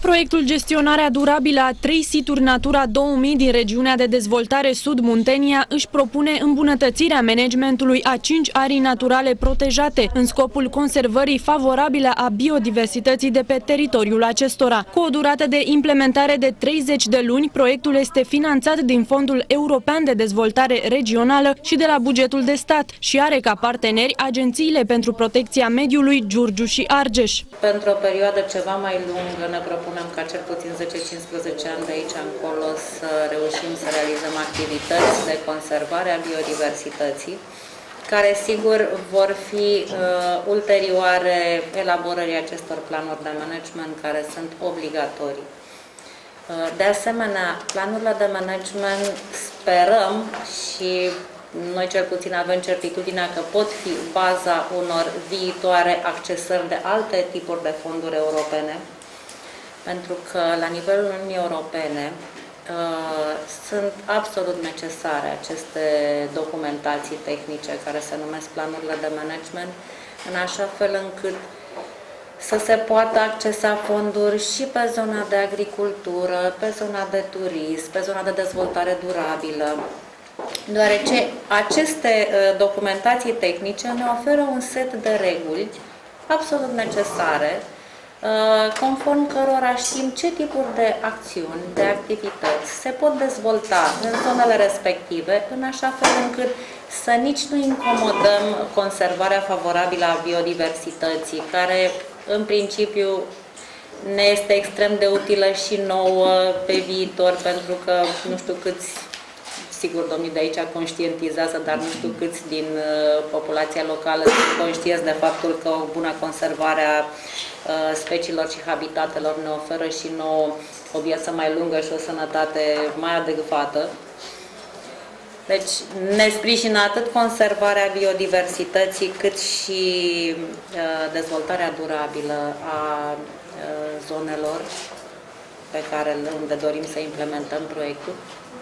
Proiectul Gestionarea Durabilă a 3 situri Natura 2000 din regiunea de dezvoltare Sud-Muntenia își propune îmbunătățirea managementului a 5 arii naturale protejate în scopul conservării favorabile a biodiversității de pe teritoriul acestora. Cu o durată de implementare de 30 de luni, proiectul este finanțat din Fondul European de Dezvoltare Regională și de la bugetul de stat și are ca parteneri agențiile pentru protecția mediului Giurgiu și Argeș. Pentru o perioadă ceva mai lungă ne propunem ca cel puțin 10-15 ani de aici încolo să reușim să realizăm activități de conservare a biodiversității, care sigur vor fi ulterioare elaborării acestor planuri de management care sunt obligatorii. De asemenea, planurile de management sperăm și noi cel puțin avem certitudinea că pot fi baza unor viitoare accesări de alte tipuri de fonduri europene, pentru că la nivelul Uniunii Europene sunt absolut necesare aceste documentații tehnice care se numesc planurile de management, în așa fel încât să se poată accesa fonduri și pe zona de agricultură, pe zona de turism, pe zona de dezvoltare durabilă, deoarece aceste documentații tehnice ne oferă un set de reguli absolut necesare, conform cărora știm ce tipuri de acțiuni, de activități se pot dezvolta în zonele respective, în așa fel încât să nici nu incomodăm conservarea favorabilă a biodiversității, care în principiu ne este extrem de utilă și nouă pe viitor, pentru că nu știu câți, sigur domnii de aici conștientizează, dar nu știu câți din populația locală sunt conștienți de faptul că o bună conservare a speciilor și habitatelor ne oferă și nouă o viață mai lungă și o sănătate mai adecvată. Deci ne sprijină atât conservarea biodiversității, cât și dezvoltarea durabilă a zonelor unde dorim să implementăm proiectul,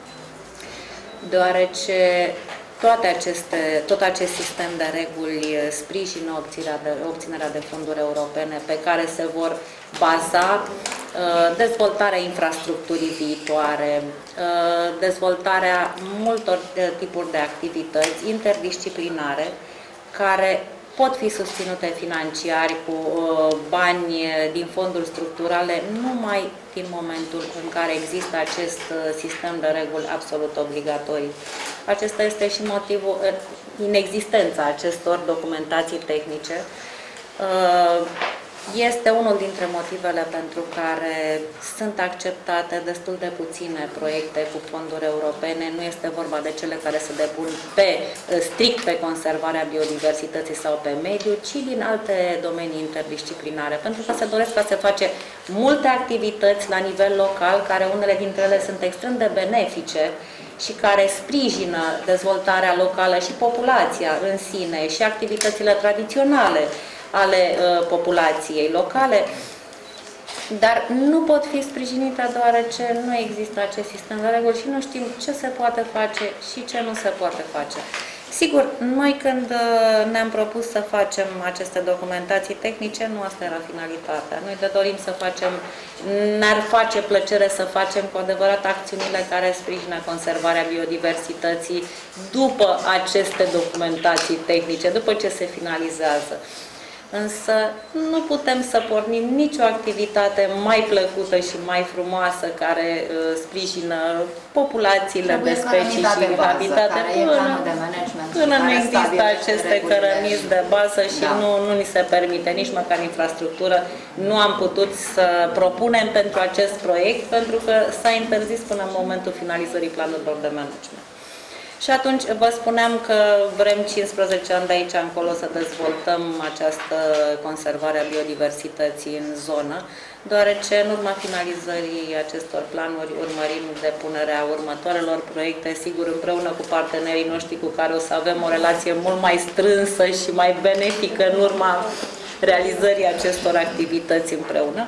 deoarece tot acest sistem de reguli sprijină obținerea de fonduri europene pe care se vor baza dezvoltarea infrastructurii viitoare, dezvoltarea multor tipuri de activități interdisciplinare care pot fi susținute financiar cu bani din fonduri structurale numai din momentul în care există acest sistem de reguli absolut obligatorii. Acesta este și motivul inexistența acestor documentații tehnice. Este unul dintre motivele pentru care sunt acceptate destul de puține proiecte cu fonduri europene. Nu este vorba de cele care se depun strict pe conservarea biodiversității sau pe mediu, ci din alte domenii interdisciplinare. Pentru că se doresc ca se face multe activități la nivel local, care unele dintre ele sunt extrem de benefice și care sprijină dezvoltarea locală și populația în sine și activitățile tradiționale ale populației locale, dar nu pot fi sprijinite deoarece nu există acest sistem de reguli și nu știm ce se poate face și ce nu se poate face. Sigur, noi când ne-am propus să facem aceste documentații tehnice, nu asta era finalitatea. Noi dorim să facem, ne-ar face plăcere să facem cu adevărat acțiunile care sprijină conservarea biodiversității după aceste documentații tehnice, după ce se finalizează. Însă nu putem să pornim nicio activitate mai plăcută și mai frumoasă care sprijină populațiile de specii și habitate până nu există aceste cărămizi de bază și nu ni se permite nici măcar infrastructură. Nu am putut să propunem pentru acest proiect pentru că s-a interzis până în momentul finalizării planurilor de management. Și atunci vă spuneam că vrem 15 ani de aici încolo să dezvoltăm această conservare a biodiversității în zonă, deoarece în urma finalizării acestor planuri urmărim depunerea următoarelor proiecte, sigur împreună cu partenerii noștri cu care o să avem o relație mult mai strânsă și mai benefică în urma realizării acestor activități împreună.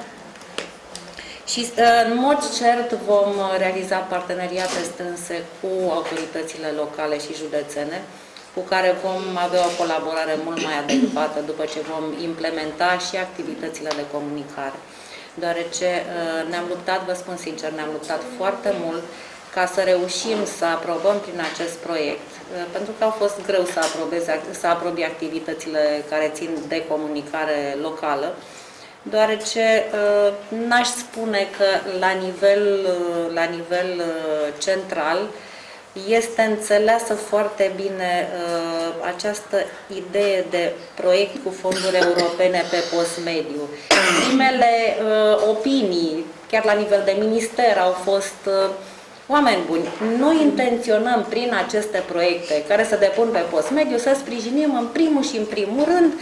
Și în mod cert vom realiza parteneriate strânse cu autoritățile locale și județene, cu care vom avea o colaborare mult mai adecvată după ce vom implementa și activitățile de comunicare. deoarece ne-am luptat, vă spun sincer, ne-am luptat foarte mult ca să reușim să aprobăm prin acest proiect, pentru că au fost greu să aprobi activitățile care țin de comunicare locală, deoarece n-aș spune că la nivel central este înțeleasă foarte bine această idee de proiect cu fonduri europene pe post-mediu. Primele opinii, chiar la nivel de minister, au fost oameni buni. Noi intenționăm prin aceste proiecte care se depun pe post-mediu să sprijinim în primul și în primul rând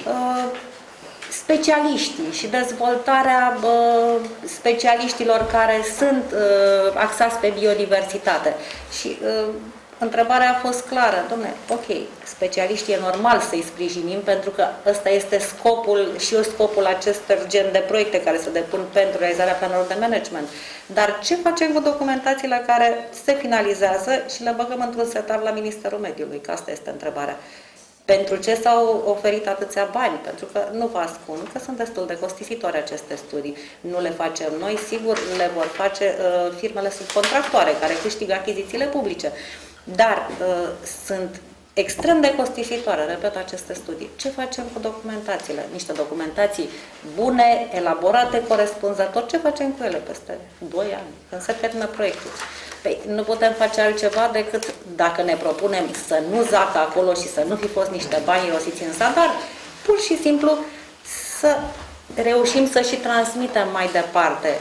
specialiștii și dezvoltarea specialiștilor care sunt axați pe biodiversitate. Și întrebarea a fost clară, dom'le, ok, specialiștii e normal să-i sprijinim pentru că ăsta este scopul și scopul acestor gen de proiecte care se depun pentru realizarea planurilor de management. Dar ce facem cu documentațiile care se finalizează și le băgăm într-un setar la Ministerul Mediului? Că asta este întrebarea. Pentru ce s-au oferit atâția bani? Pentru că nu vă ascund că sunt destul de costisitoare aceste studii. Nu le facem noi, sigur, le vor face firmele subcontractoare care câștigă achizițiile publice. Dar sunt extrem de costisitoare, repet, aceste studii. Ce facem cu documentațiile? Niște documentații bune, elaborate, corespunzător. Ce facem cu ele peste 2 ani, când se termină proiectul? Păi, nu putem face altceva decât, dacă ne propunem să nu zacă acolo și să nu fi fost niște bani irosiți în zadar, pur și simplu să reușim să și transmitem mai departe.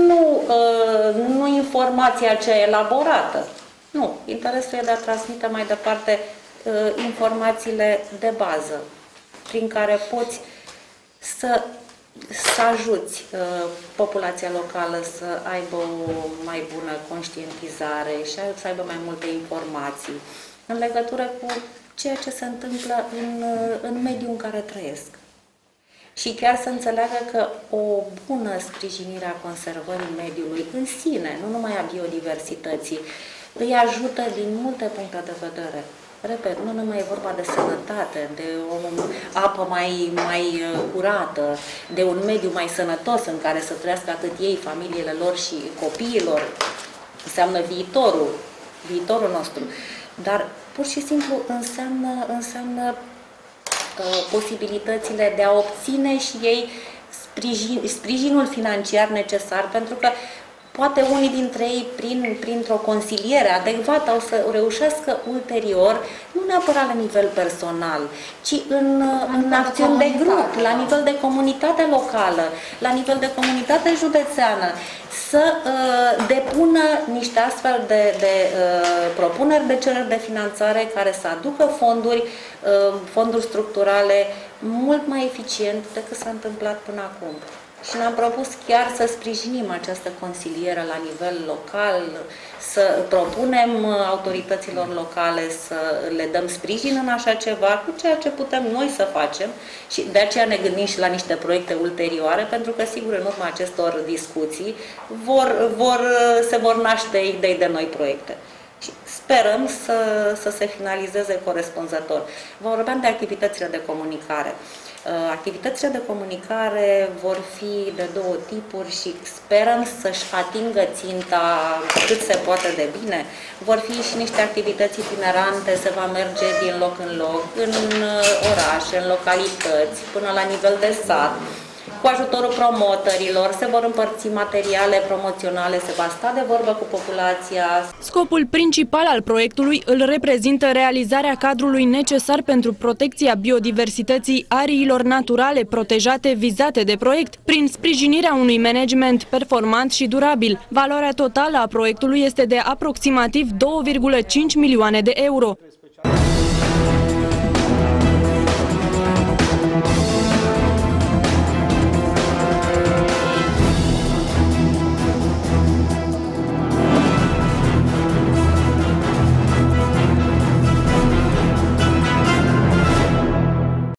Nu informația cea elaborată. Nu. Interesul e de a transmite mai departe informațiile de bază, prin care poți să ajuți populația locală să aibă o mai bună conștientizare și să aibă mai multe informații în legătură cu ceea ce se întâmplă în mediul în care trăiesc. Și chiar să înțeleagă că o bună sprijinire a conservării mediului în sine, nu numai a biodiversității, îi ajută din multe puncte de vedere. Repet, nu numai e vorba de sănătate, de o apă mai curată, de un mediu mai sănătos în care să trăiască atât ei, familiile lor și copiilor. Înseamnă viitorul nostru. Dar pur și simplu înseamnă posibilitățile de a obține și ei sprijinul financiar necesar, pentru că poate unii dintre ei, printr-o consiliere adecvată, o să reușească ulterior, nu neapărat la nivel personal, ci în acțiuni de grup, la nivel de comunitate locală, la nivel de comunitate județeană, să depună niște astfel de propuneri de cereri de finanțare care să aducă fonduri structurale mult mai eficient decât s-a întâmplat până acum. Și ne-am propus chiar să sprijinim această consiliere la nivel local, să propunem autorităților locale să le dăm sprijin în așa ceva, cu ceea ce putem noi să facem și de aceea ne gândim și la niște proiecte ulterioare, pentru că sigur în urma acestor discuții se vor naște idei de noi proiecte. Și sperăm să se finalizeze corespunzător. Vă vorbeam de activitățile de comunicare. Activitățile de comunicare vor fi de 2 tipuri și sperăm să-și atingă ținta cât se poate de bine. Vor fi și niște activități itinerante, se va merge din loc în loc, în orașe, în localități, până la nivel de sat. Cu ajutorul promotorilor se vor împărți materiale promoționale, se va sta de vorbă cu populația. Scopul principal al proiectului îl reprezintă realizarea cadrului necesar pentru protecția biodiversității ariilor naturale protejate vizate de proiect, prin sprijinirea unui management performant și durabil. Valoarea totală a proiectului este de aproximativ 2,5 milioane de euro.